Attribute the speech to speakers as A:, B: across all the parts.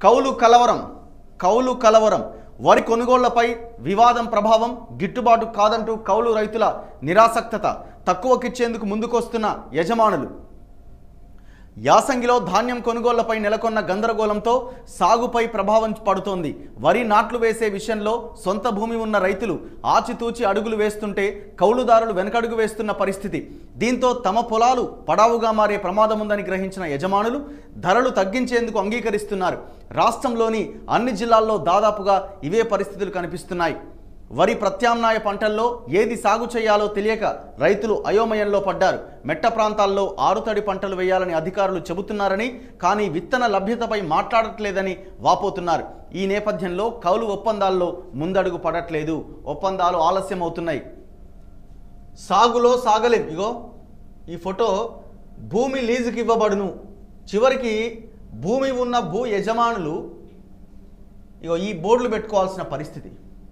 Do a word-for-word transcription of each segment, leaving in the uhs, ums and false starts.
A: కౌలు కలవరం కౌలు కలవరం వరి కొనుగోళ్లపై వివాదం ప్రభావం గిట్టుబాటు కాదంటూ కౌలు రైతుల నిరాసక్తత తక్కువకిచ్చేందుకు ముందుకొస్తున్న యజమానులు యాసంగిలో ధాన్యం కొనుగోళ్లపై నెలకొన్న గందరగోళంతో సాగుపై ప్రభావం పడుతోంది. వరి నాట్లు వేసే విషయంలో సొంత భూమి ఉన్న రైతులు ఆచితూచి అడుగులు వేస్తుంటే కౌలుదారులు వెనకడుగు వేస్తున్న పరిస్థితి. దీంతో తమ పొలాలు పడావుగా మారే ప్రమాదం ఉందని గ్రహించిన యజమానులు ధరలు తగ్గించేందుకు అంగీకరిస్తున్నారు. రాష్ట్రంలోని అన్ని జిల్లాల్లో దాదాపుగా ఇవే పరిస్థితులు కనిపిస్తున్నాయి. వరి ప్రత్యామ్నాయ పంటల్లో ఏది సాగు చేయాలో తెలియక రైతులు అయోమయంలో పడ్డారు. మెట్ట ప్రాంతాల్లో ఆరుతడి పంటలు వేయాలని అధికారులు చెబుతున్నారని, కానీ విత్తన లభ్యతపై మాట్లాడట్లేదని వాపోతున్నారు. ఈ నేపథ్యంలో కౌలు ఒప్పందాల్లో ముందడుగు పడట్లేదు. ఒప్పందాలు ఆలస్యం అవుతున్నాయి. సాగులో సాగలేం. ఇగో ఈ ఫోటో భూమి లీజుకి ఇవ్వబడును. చివరికి భూమి ఉన్న భూ యజమానులు ఇగో ఈ బోర్డులు పెట్టుకోవాల్సిన పరిస్థితి.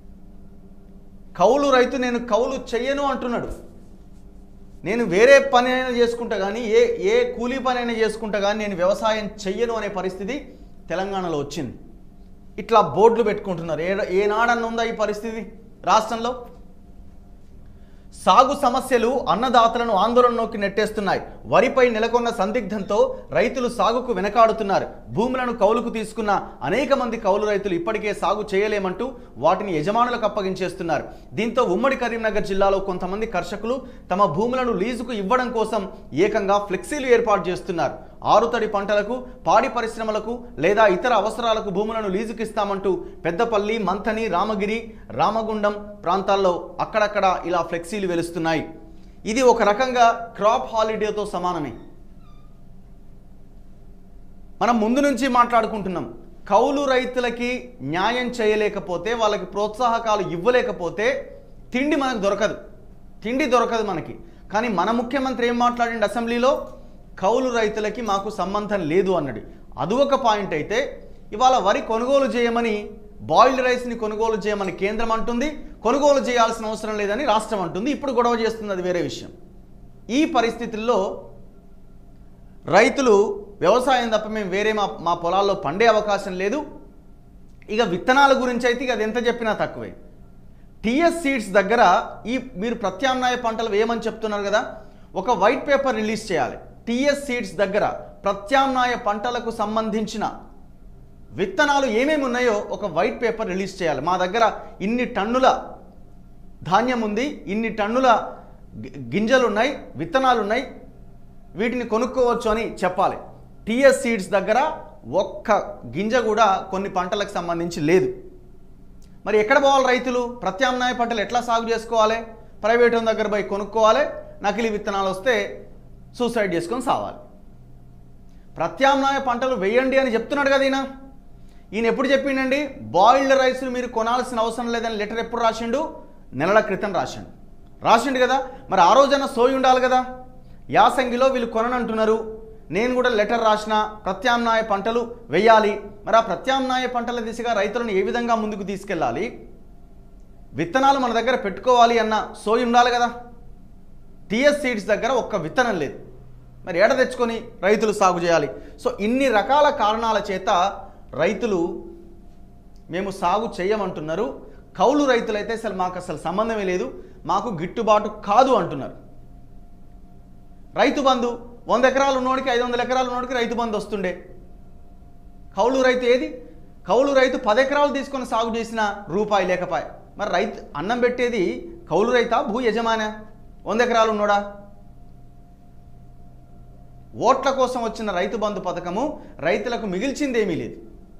A: కౌలు రైతు నేను కౌలు చెయ్యను అంటున్నాడు. నేను వేరే పని అయినా చేసుకుంటా కానీ ఏ ఏ కూలీ పని అయినా చేసుకుంటా కానీ నేను వ్యవసాయం చెయ్యను అనే పరిస్థితి తెలంగాణలో వచ్చింది. ఇట్లా బోర్డులు పెట్టుకుంటున్నారు. ఏ ఏనాడన్న ఉందా ఈ పరిస్థితి రాష్ట్రంలో? సాగు సమస్యలు అన్నదాతలను ఆందోళనలోకి నెట్టేస్తున్నాయి. వరిపై నెలకొన్న సందిగ్ధంతో రైతులు సాగుకు వెనకాడుతున్నారు. భూములను కౌలుకు తీసుకున్న అనేక మంది కౌలు రైతులు ఇప్పటికే సాగు చేయలేమంటూ వాటిని యజమానులకు అప్పగించేస్తున్నారు. దీంతో ఉమ్మడి కరీంనగర్ జిల్లాలో కొంతమంది కర్షకులు తమ భూములను లీజుకు ఇవ్వడం కోసం ఏకంగా ఫ్లెక్సీలు ఏర్పాటు చేస్తున్నారు. ఆరుతడి పంటలకు, పాడి పరిశ్రమలకు లేదా ఇతర అవసరాలకు భూములను లీజుకు ఇస్తామంటూ పెద్దపల్లి, మంథని, రామగిరి, రామగుండం ప్రాంతాల్లో అక్కడక్కడ ఇలా ఫ్లెక్సీలు వెలుస్తున్నాయి. ఇది ఒక రకంగా క్రాప్ హాలిడేతో సమానమే. మనం ముందు నుంచి మాట్లాడుకుంటున్నాం. కౌలు రైతులకి న్యాయం చేయలేకపోతే, వాళ్ళకి ప్రోత్సాహకాలు ఇవ్వలేకపోతే తిండి మనకు దొరకదు. తిండి దొరకదు మనకి. కానీ మన ముఖ్యమంత్రి ఏం మాట్లాడిండు అసెంబ్లీలో? కౌలు రైతులకి మాకు సంబంధం లేదు అన్నాడు. అది ఒక పాయింట్ అయితే, ఇవాళ వరి కొనుగోలు చేయమని, బాయిల్డ్ రైస్ని కొనుగోలు చేయమని కేంద్రం అంటుంది, కొనుగోలు చేయాల్సిన అవసరం లేదని రాష్ట్రం అంటుంది. ఇప్పుడు గొడవ చేస్తుంది, అది వేరే విషయం. ఈ పరిస్థితుల్లో రైతులు వ్యవసాయం తప్ప మేము వేరే మా మా పొలాల్లో పండే అవకాశం లేదు. ఇక విత్తనాల గురించి అయితే ఇక అది ఎంత చెప్పినా తక్కువే. టీఎస్ సీడ్స్ దగ్గర ఈ మీరు ప్రత్యామ్నాయ పంటలు వేయమని చెప్తున్నారు కదా, ఒక వైట్ పేపర్ రిలీజ్ చేయాలి. టీఎస్ సీడ్స్ దగ్గర ప్రత్యామ్నాయ పంటలకు సంబంధించిన విత్తనాలు ఏమేమి ఉన్నాయో ఒక వైట్ పేపర్ రిలీజ్ చేయాలి. మా దగ్గర ఇన్ని టన్నుల ధాన్యం ఉంది, ఇన్ని టన్నుల గింజలు ఉన్నాయి, విత్తనాలు ఉన్నాయి, వీటిని కొనుక్కోవచ్చు అని చెప్పాలి. టీఎస్ సీడ్స్ దగ్గర ఒక్క గింజ కూడా కొన్ని పంటలకు సంబంధించి లేదు. మరి ఎక్కడ పోవాలి రైతులు? ప్రత్యామ్నాయ పంటలు ఎట్లా సాగు చేసుకోవాలి? ప్రైవేట్ దగ్గర పోయి కొనుక్కోవాలి. నకిలీ విత్తనాలు వస్తే సూసైడ్ చేసుకొని సావాలి. ప్రత్యామ్నాయ పంటలు వేయండి అని చెప్తున్నాడు కదా ఈయన. ఈయన ఎప్పుడు చెప్పిండండి? బాయిల్డ్ రైస్లు మీరు కొనాల్సిన అవసరం లేదని లెటర్ ఎప్పుడు రాసిండు? నెలల క్రితం రాసిండు రాసిండు కదా. మరి ఆ రోజైనా సోయి ఉండాలి కదా. యాసంగిలో వీళ్ళు కొననంటున్నారు, నేను కూడా లెటర్ రాసిన, ప్రత్యామ్నాయ పంటలు వేయాలి. మరి ఆ ప్రత్యామ్నాయ పంటల దిశగా రైతులను ఏ విధంగా ముందుకు తీసుకెళ్ళాలి? విత్తనాలు మన దగ్గర పెట్టుకోవాలి అన్న సోయి ఉండాలి కదా. టీఎస్ సీడ్స్ దగ్గర ఒక్క విత్తనం లేదు. మరి ఏడ తెచ్చుకొని రైతులు సాగు చేయాలి? సో ఇన్ని రకాల కారణాల చేత రైతులు మేము సాగు చేయమంటున్నారు. కౌలు రైతులైతే అసలు మాకు అసలు సంబంధమే లేదు, మాకు గిట్టుబాటు కాదు అంటున్నారు. రైతు బంధు వంద ఎకరాలు ఉన్నోడికి, ఐదు వందల ఎకరాలు ఉన్నోడికి రైతు బంధు వస్తుండే. కౌలు రైతు ఏది? కౌలు రైతు పది ఎకరాలు తీసుకొని సాగు చేసిన రూపాయి లేకపాయ. మరి రైతు అన్నం పెట్టేది కౌలు రైతా, భూ యజమానా? వంద ఎకరాలు ఉన్నోడా? ఓట్ల కోసం వచ్చిన రైతు బంధు పథకము రైతులకు మిగిల్చిందేమీ లేదు.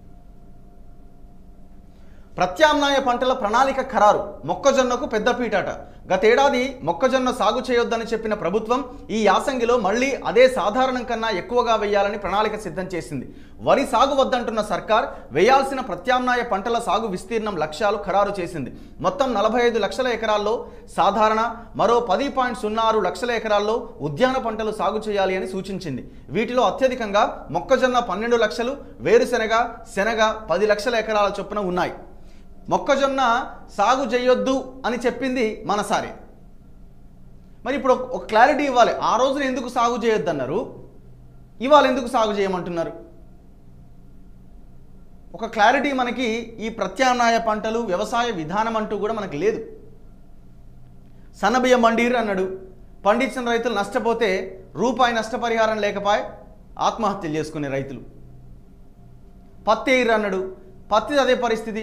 A: ప్రత్యామ్నాయ పంటల ప్రణాళిక ఖరారు, మొక్కజొన్నకు పెద్దపీటాట. గతేడాది మొక్కజొన్న సాగు చేయొద్దని చెప్పిన ప్రభుత్వం ఈ యాసంగిలో మళ్ళీ అదే సాధారణం కన్నా ఎక్కువగా వేయాలని ప్రణాళిక సిద్ధం చేసింది. వరి సాగు వద్దంటున్న సర్కార్ వేయాల్సిన ప్రత్యామ్నాయ పంటల సాగు విస్తీర్ణం లక్ష్యాలు ఖరారు చేసింది. మొత్తం నలభై ఐదు లక్షల ఎకరాల్లో సాధారణ, మరో పది పాయింట్ సున్నా ఆరు లక్షల ఎకరాల్లో ఉద్యాన పంటలు సాగు చేయాలి అని సూచించింది. వీటిలో అత్యధికంగా మొక్కజొన్న పన్నెండు లక్షలు, వేరుశెనగ, శనగ పది లక్షల ఎకరాల చొప్పున ఉన్నాయి. మొక్కజొన్న సాగు చేయొద్దు అని చెప్పింది మనసారే. మరి ఇప్పుడు ఒక క్లారిటీ ఇవ్వాలి. ఆ రోజున ఎందుకు సాగు చేయొద్దన్నారు, ఇవాళ ఎందుకు సాగు చేయమంటున్నారు? ఒక క్లారిటీ మనకి ఈ ప్రత్యామ్నాయ పంటలు వ్యవసాయ విధానం అంటూ కూడా మనకు లేదు. సన్నబియ్యం మండీర్ అన్నాడు, పండించిన రైతులు నష్టపోతే రూపాయి నష్టపరిహారం లేకపాయే ఆత్మహత్యలు చేసుకునే రైతులు. పత్తి ఎయిర్ అన్నాడు, పత్తి అదే పరిస్థితి.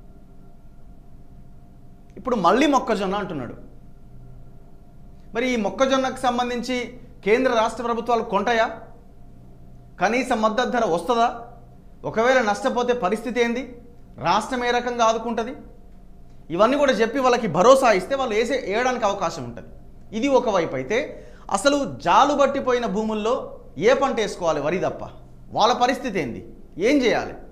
A: ఇప్పుడు మళ్ళీ మొక్కజొన్న అంటున్నాడు. మరి ఈ మొక్కజొన్నకు సంబంధించి కేంద్ర రాష్ట్ర ప్రభుత్వాలు కొంటాయా? కనీస మద్దతు ధర వస్తుందా? ఒకవేళ నష్టపోతే పరిస్థితి ఏంది? రాష్ట్రం ఏ రకంగా ఆదుకుంటుంది? ఇవన్నీ కూడా చెప్పి వాళ్ళకి భరోసా ఇస్తే వాళ్ళు వేసే వేయడానికి అవకాశం ఉంటుంది. ఇది ఒకవైపు అయితే, అసలు జాలు పట్టిపోయిన భూముల్లో ఏ పంట వేసుకోవాలి? వరి తప్ప. వాళ్ళ పరిస్థితి ఏంది? ఏం చేయాలి?